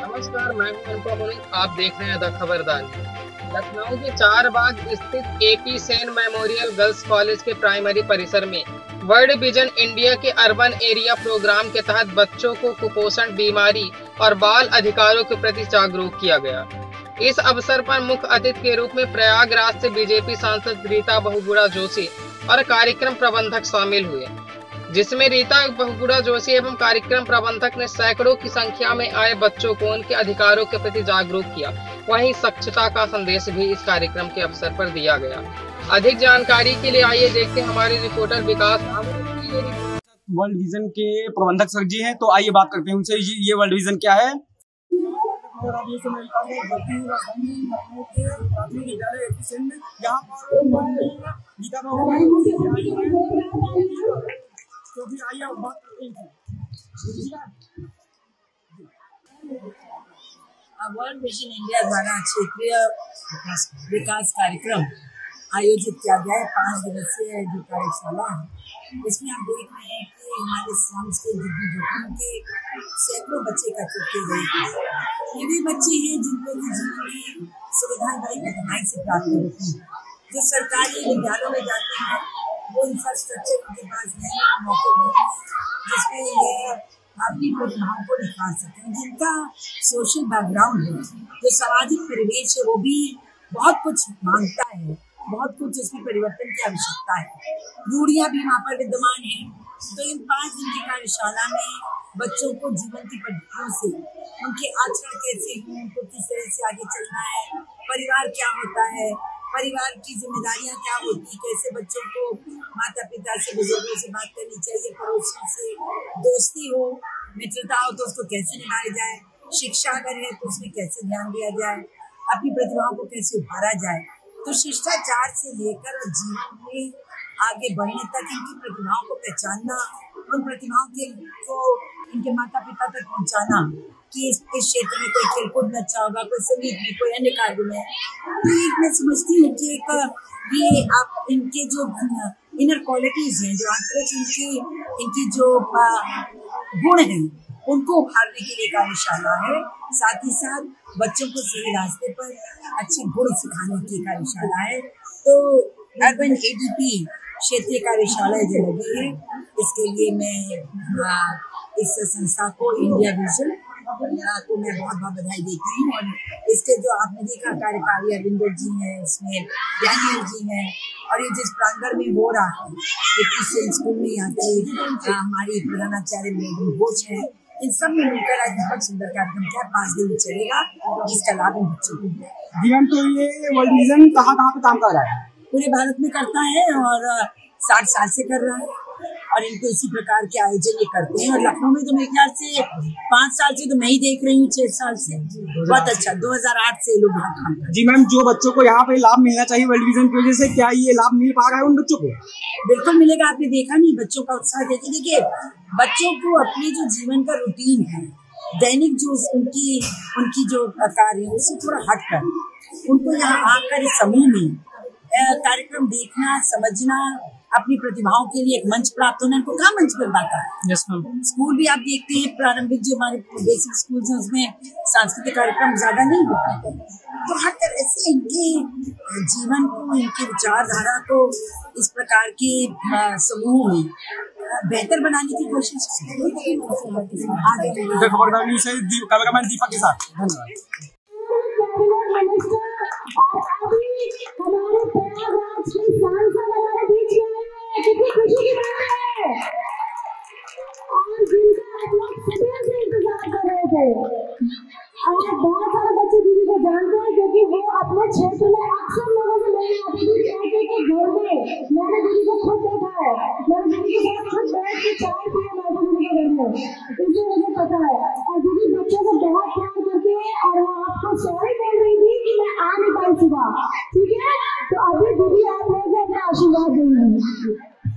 नमस्कार, मैं हूं अनुपम पुनित। आप देख रहे हैं द खबरदारी। लखनऊ के चारबाग स्थित AP Sen memorial girls college के प्राइमरी परिसर में वर्ल्ड विजन इंडिया के अर्बन एरिया प्रोग्राम के तहत बच्चों को कुपोषण, बीमारी और बाल अधिकारों के प्रति जागरूक किया गया। इस अवसर पर मुख्य अतिथि के रूप में प्रयागराज से बीजेपी सांसद रीता बहुगुणा जोशी और कार्यक्रम प्रबंधक शामिल हुए, जिसमें रीता बहुगुणा जोशी एवं कार्यक्रम प्रबंधक ने सैकड़ों की संख्या में आए बच्चों को उनके अधिकारों के प्रति जागरूक किया। वहीं स्वच्छता का संदेश भी इस कार्यक्रम के अवसर पर दिया गया। अधिक जानकारी के लिए आइए देखते हैं हमारे रिपोर्टर विकास। वर्ल्ड विजन के प्रबंधक सर जी हैं, तो आइए बात करते हैं उनसे। ये वर्ल्ड विजन क्या है? तो भी आइए अब बात करते हैं। वर्ल्ड विजन इंडिया द्वारा क्षेत्रीय विकास कार्यक्रम आयोजित किया गया है। 5 दिवसीय जो कार्यशाला है, इसमें आप देख रहे हैं कि हमारे स्लम्स के झुग्गी झोपड़ियों के सैकड़ों बच्चे एकत्रित किए गए हैं। ये भी बच्चे हैं जिनको जीवन की सुविधाएं बड़ी कठिनाई से प्राप्त होती हैं। जो सरकारी विद्यालयों में जाते हैं वो इंफ्रास्ट्रक्चर उनके पास नहीं है, मौके नहीं, जिसमें ये अपनी प्रतिभाओं को दिखा सकते हैं। जिनका सोशल बैकग्राउंड है, जो सामाजिक परिवेश है, वो भी बहुत कुछ मांगता है, बहुत कुछ उसमें परिवर्तन की आवश्यकता है। रूढ़ियां भी वहाँ पर विद्यमान हैं। तो इन 5 दिन की कार्यशाला में बच्चों को जीवन की पद्धतियों से, उनके आचरण कैसे हों, उनको किस तरह से आगे चलना है, परिवार क्या होता है, परिवार की जिम्मेदारियां क्या होती है, कैसे बच्चों को माता पिता से, बुजुर्गों से बात करनी चाहिए, पड़ोसियों से दोस्ती हो, मित्रता हो तो उसको कैसे निभाया जाए, शिक्षा अगर है तो उसमें कैसे ध्यान दिया जाए, अपनी प्रतिभाओं को कैसे उभारा जाए। तो शिष्टाचार से लेकर जीवन में आगे बढ़ने तक इनकी प्रतिभाओं को पहचानना, उन प्रतिभाओं को इनके माता पिता तक पहुँचाना कि इस क्षेत्र में कोई खेलकूद में अच्छा होगा, कोई संगीत में, कोई अन्य कार्य में। तो मैं समझती हूँ कि एक ये आप इनके जो इनर क्वालिटीज हैं, जो आंतरिक इनकी जो गुण हैं, उनको उभारने के लिए कार्यशाला है। साथ ही साथ बच्चों को सही रास्ते पर अच्छे गुण सिखाने की कार्यशाला है। तो अर्बन एडीपी क्षेत्रीय कार्यशाला जो लगी है, इसके लिए मैं इस संस्था को इंडिया विजन को मैं बहुत बहुत बधाई देती हूँ। और इसके जो आपने देखा कार्यकारी अरविंदर जी हैं, इसमें डैनियल जी हैं, और ये जिस प्रांगण में हो रहा है, स्कूल में यहाँ के हमारी प्रधानाचार्य मैडम घोष है, इन सब में मिलकर आज बहुत सुंदर कार्यक्रम क्या 5 दिन चलेगा, जिसका लाभ इन बच्चों को मिलेगा। जी मैम, तो ये वर्ल्ड विजन कहाँ पे काम कर रहा है? पूरे भारत में करता है और 60 साल से कर रहा है, और इनको इसी प्रकार के आयोजन ये करते हैं। और लखनऊ में तो मेरे ख्याल से 5 साल से तो मैं ही देख रही हूँ, 6 साल से बहुत अच्छा, 2008 से लोग यहाँ काम करते हैं। जी मैम, जो बच्चों को यहाँ पे लाभ मिलना चाहिए वर्ल्ड विजन की वजह से, क्या ये लाभ मिल पा रहा है उन बच्चों को? बिल्कुल मिलेगा। आपने देखा नहीं बच्चों का उत्साह देखिए। देखिए, बच्चों को अपनी जो जीवन का रूटीन है, दैनिक जो उनकी जो कार्य है, उससे थोड़ा हटकर उनको यहाँ आकर इस समूह में कार्यक्रम देखना, समझना, अपनी प्रतिभाओं के लिए एक मंच प्राप्त होना, इनको कहाँ मंच मिल पाता है। Yes ma'am. स्कूल भी आप देखते हैं, प्रारंभिक जो हमारे बेसिक स्कूल हैं, उसमें सांस्कृतिक कार्यक्रम ज्यादा नहीं हो पाते। तो हर तरह से इनके जीवन को, इनकी विचारधारा को इस प्रकार के समूह में बेहतर बनाने की कोशिश खबरदारी से कैमरामैन दीपक के साथ। धन्यवाद। हमारे प्रयागराज के सांसद हमारे बीच में कितनी खुशी की बात है, और जिनका आप लोग सदियों से इंतजार कर रहे थे। आज बहुत सारे बच्चे दीदी को जानते हैं, क्योंकि वो अपने क्षेत्र में अक्सर लोगों से मिलने आते थे। कहते कि घर में मैंने दीदी को खुद देखा है, मैंने दीदी के साथ खुद बैठ के चाय पिया मैंने दीदी के घर में, इसलिए मुझे पता है। और दीदी बच्चों को बहुत प्यार करती है, और वो आपको सॉरी बोल रही थी कि मैं आ नहीं पाई सुबह, ठीक है? तो अभी दीदी आप लोगों को अपना आशीर्वाद देंगे।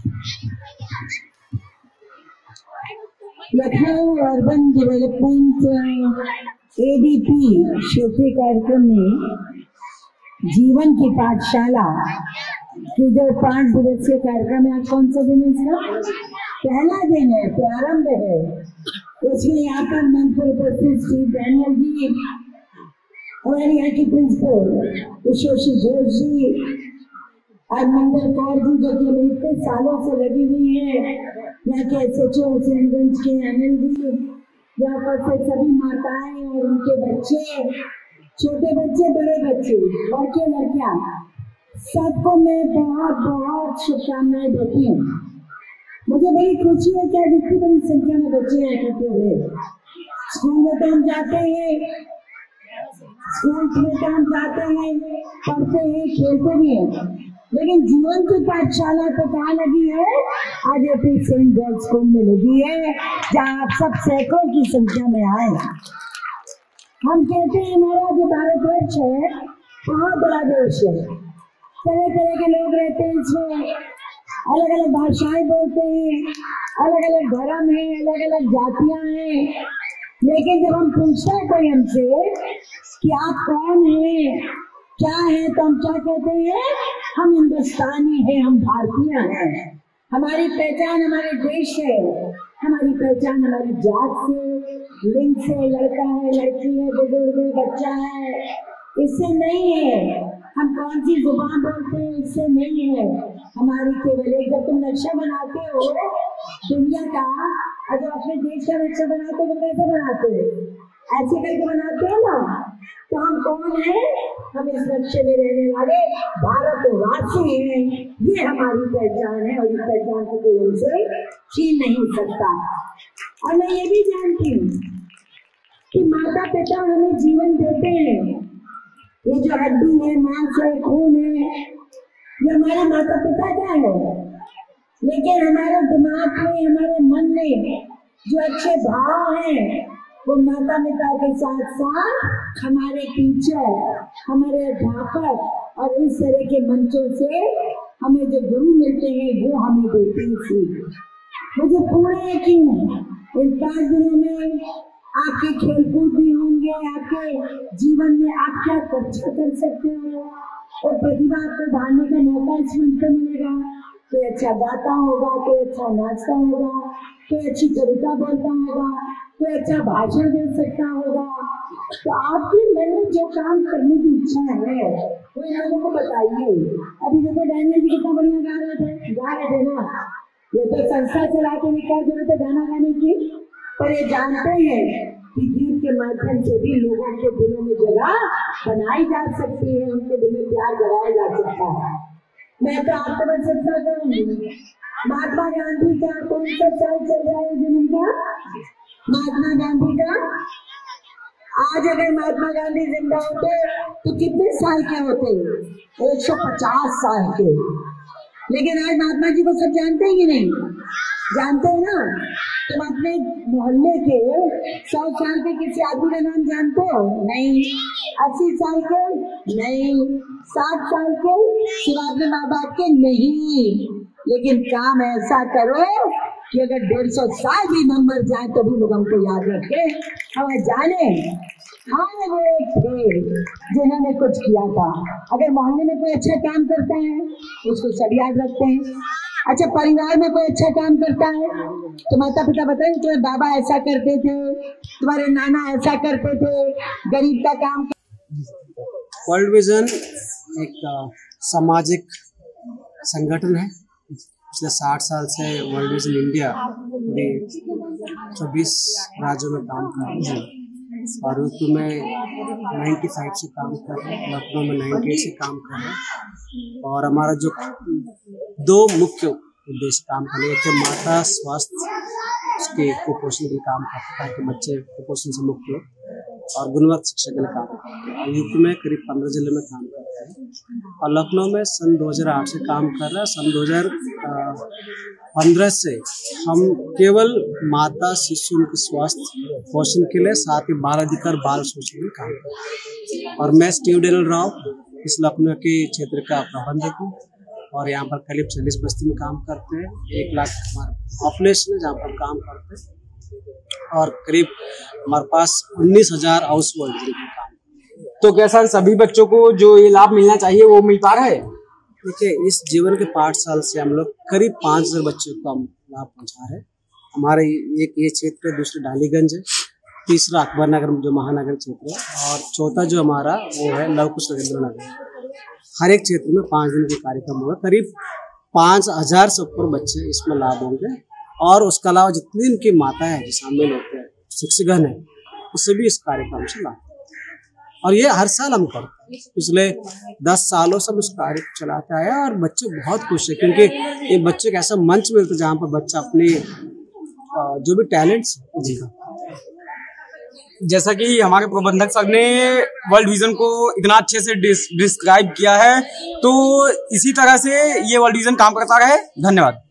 लखनऊ अर्बन डेवलपमेंट एडीपी क्षेत्रीय कार्यक्रम में जीवन की पाठशाला कि जो 5 दिवसीय कार्यक्रम है, आज कौन सा दिन है इसका? पहला दिन है, प्रारंभ है। उसमें यहाँ पर मंच पर उपस्थित श्री डैनियल जी, हमारे यहाँ की प्रिंसिपल यशोशी जोश जी और मंगल कौर जी, जो कि हमें इतने सालों से लगी हुई है, यहाँ के SHO हुसैनगंज के अनिल जी, यहाँ पर से सभी माताएं और उनके बच्चे, छोटे बच्चे, बड़े बच्चे, लड़के लड़कियां, सबको मैं बहुत बहुत शुभकामनाएं देती हूँ। मुझे बड़ी खुशी है कि आज इतनी बड़ी संख्या में बच्चे इकट्ठे हुए। स्कूल में तो हम जाते हैं, पढ़ते हैं, खेलते भी हैं, लेकिन जीवन की पाठशाला तो कहाँ लगी है? आज AP सेंट गर्ल्स स्कूल में लगी है, जहाँ आप सब सैकड़ों की संख्या में आए। हम कहते हैं हमारा जो भारतवर्ष है बहुत बड़ा देश है, तरह तरह के लोग रहते हैं इसमें, अलग अलग भाषाएं बोलते हैं, अलग अलग धर्म है, अलग अलग जातियां हैं, लेकिन जब हम पूछते हैं कोई हमसे कि आप कौन हैं, क्या है, तो हम क्या कहते हैं? हम हिंदुस्तानी हैं, हम भारतीय हैं। हमारी पहचान हमारे देश है, हमारी पहचान हमारी जात से, लिंग से, लड़का है, लड़की है, बुजुर्ग है, बच्चा है, इससे नहीं है। हम कौन सी जुबान बोलते हैं इससे नहीं है। हमारी केवल एक, जब तुम नक्शा बनाते हो दुनिया का, अगर अपने देश का नक्शा बनाते हो तो कैसे बनाते हो? ऐसे करके बनाते हो ना। तो हम कौन है? हम इस नक्शे में रहने वाले भारतवासी हैं, ये हमारी पहचान है, और इस पहचान को कोई हमसे छीन नहीं सकता। और मैं ये भी जानती हूँ कि माता पिता हमें जीवन देते हैं, ये जो हड्डी है, मांस है, खून है, ये हमारे माता पिता का है, लेकिन हमारे दिमाग में, हमारे मन में जो अच्छे भाव हैं वो माता पिता के साथ साथ हमारे टीचर, हमारे अध्यापक और इस तरह के मंचों से हमें जो गुरु मिलते हैं वो हमें देते हैं। मुझे पूरा यकीन है इन 5 दिनों में आपके खेलकूद भी होंगे, आपके जीवन में आप क्या अच्छा कर सकते हो और प्रतिभा को ढालने का मौका इस मंच पर मिलेगा। कोई अच्छा गाता होगा, कोई अच्छा नाचता होगा, कोई अच्छी कविता बोलता होगा, कोई अच्छा भाषण दे सकता होगा। तो आपके मन में जो काम करने की इच्छा है वो इन लोगों को बताइए। अभी देखो डैनियल जी कितना बढ़िया गा रहे थे ना। ये तो संस्था चला के क्या जरूरत है गाना गाने की, पर ये जानते हैं कि गीत के माध्यम से भी लोगों के दिलों में जगह बनाई जा सकती है, उनके दिल में प्यार जगाया जा सकता है। मैं तो आपको बस इतना कहूँगी, महात्मा गांधी का कौन सा साल चल रहा है जन्म का? महात्मा गांधी का आज अगर महात्मा गांधी जिंदा होते तो कितने साल के होते? 150 साल के। लेकिन आज महात्मा जी को सब जानते हैं कि नहीं? जानते हैं ना। तुम अपने मोहल्ले के 100 साल के किसी आदमी का नाम जानते हो? नहीं। 80 साल के? नहीं। 60 साल के? सिवा अपने माँ बाप के? नहीं। लेकिन काम ऐसा करो कि अगर 150 साल भी हम मर जाए तो भी लोग हमको याद रखे, हमें जाने हाँ वो थे जिन्होंने कुछ किया था। अगर मोहल्ले में कोई अच्छा काम करता है उसको सब याद रखते हैं। अच्छा, परिवार में कोई अच्छा काम करता है तो माता पिता बताएंगे तुम्हारे बाबा ऐसा करते थे, तुम्हारे नाना ऐसा करते थे, गरीब का काम। वर्ल्ड विजन एक सामाजिक संगठन है। पिछले 60 साल से वर्ल्ड विजन इंडिया 24 राज्यों में काम कर रही है और यूपी में 95 से काम कर रहे हैं, लखनऊ में 98 से काम कर रहे हैं। और हमारा जो 2 मुख्य उद्देश्य काम करने, एक है माता स्वास्थ्य के कुपोषण के लिए काम करते हैं ताकि बच्चे कुपोषण से मुक्त हो, और गुणवत्ता शिक्षा के लिए काम करते हैं। यूपी में करीब 15 जिले में काम करते हैं और लखनऊ में सन 2008 से काम कर रहा है। सन 2015 से हम केवल माता शिशु उनके स्वास्थ्य पोषण के लिए, साथ ही बाल अधिकार बाल शोषण में काम करते हैं। और मैं स्टीव डेनियल राव इस लखनऊ के क्षेत्र का प्रबंधक हूँ और यहाँ पर करीब 40 बस्ती में काम करते हैं। 1 लाख हमारा पॉपुलेशन है जहाँ पर काम करते हैं और करीब हमारे पास 19,000 हाउस होल्ड काम। तो क्या सर सभी बच्चों को जो ये लाभ मिलना चाहिए वो मिल पा रहा है? देखिए, इस जीवन के पाठशाला से हम लोग करीब 5,000 बच्चों को हम लाभ पहुँचा रहे हैं हमारे एक ये क्षेत्र, दूसरा डालीगंज है, तीसरा अकबर नगर जो महानगर क्षेत्र है, और चौथा जो हमारा वो है लव कुश नरेंद्र नगर। हर एक क्षेत्र में 5 दिन के कार्यक्रम होगा। करीब 5000 से ऊपर बच्चे इसमें लाभ होंगे, और उसके अलावा जितनी इनकी माताएं हैं जो शामिल होते हैं, शिक्षकगण है, उससे भी इस कार्यक्रम से लाभ। और ये हर साल हम करते हैं, पिछले 10 सालों से हम इस कार्य को चलाते आए हैं, और बच्चे बहुत खुश है, क्योंकि ये बच्चे को ऐसा मंच मिलता है जहाँ पर बच्चा अपने जो भी टैलेंट्स जी जैसा कि हमारे प्रबंधक सर ने वर्ल्ड विजन को इतना अच्छे से डिस्क्राइब किया है, तो इसी तरह से ये वर्ल्ड विजन काम करता रहे। धन्यवाद।